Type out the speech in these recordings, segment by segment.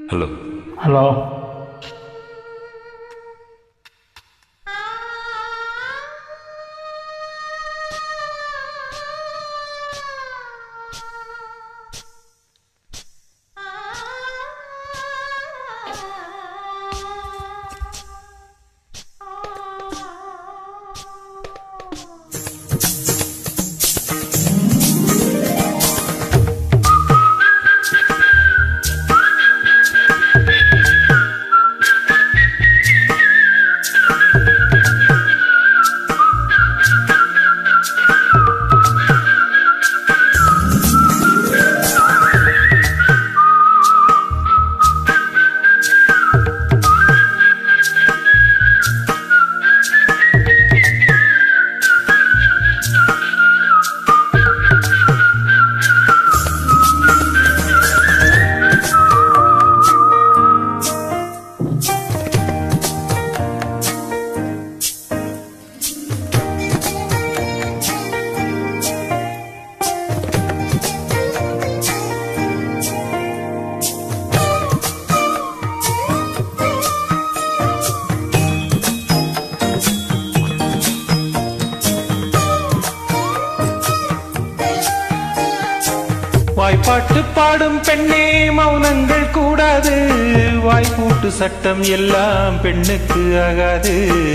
Hello. Hello. வாய்ப்பாட்டு பாடும் பெண்ணே மௌனங்கள் கூடாது. வாய்ப்பூட்டு சட்டம் எல்லாம் பெண்ணுக்கு ஆகாது.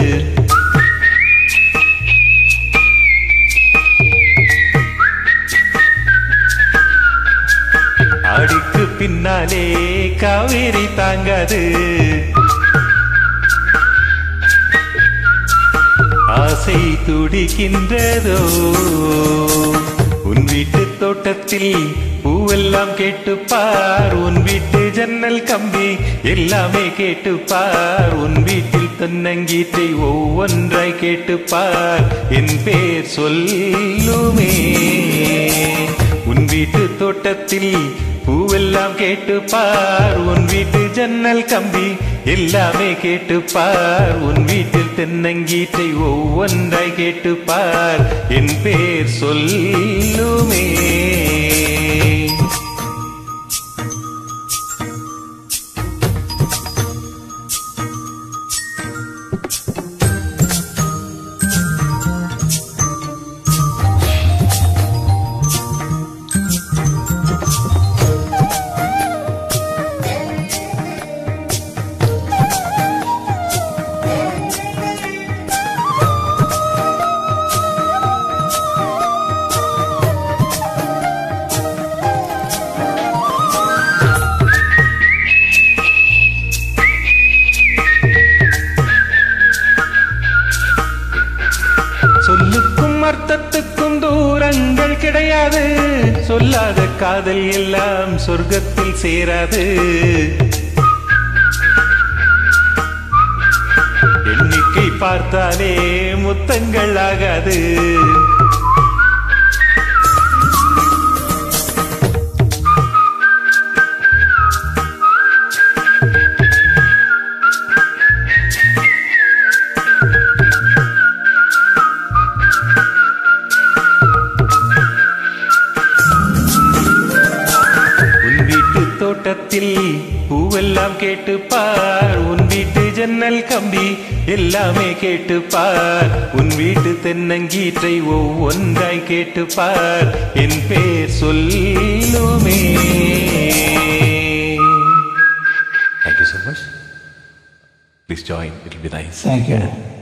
ஆடிக்கு பின்னாலே காவேரி தாங்காது. ஆசை துடிக்கின்றதோ உன் வீட்டு தோட்டத்தில் பூவெல்லாம் கேட்டுப்பார். உன் வீட்டு ஜன்னல் கம்பி எல்லாமே கேட்டுப்பார். உன் வீட்டில் தென்னங்கீற்றை ஒவ்வொன்றாய் கேட்டுப்பார். என் பேர் சொல்லுமே. உன் வீட்டு தோட்டத்தில் பூவெல்லாம் கேட்டுப்பார். உன் வீட்டு ஜன்னல் கம்பி எல்லாமே கேட்டுப்பார். உன் வீட்டில் தென்னங்கீற்றை ஒவ்வொன்றாய் கேட்டுப்பார். என் பேர் சொல்லுமே. சொல்லுக்கும் அர்த்தத்துக்கும் தூரங்கள் கிடையாது. சொல்லாத காதல் எல்லாம் சொர்க்கத்தில் சேராது. எண்ணிக்கை பார்த்தாலே முத்தங்கள் ஆகாது. தோட்டத்தில் பூவெல்லாம் கேட்டுப்பார். உன் வீட்டு ஜன்னல் கம்பி எல்லாமே கேட்டுப்பார். உன் வீட்டு தென்னங்கீற்றை ஒவ்வொன்றாய் கேட்டுப்பார். என் பேர் சொல்லுமே. Thank you so much. Please join. It will be nice. Thank you.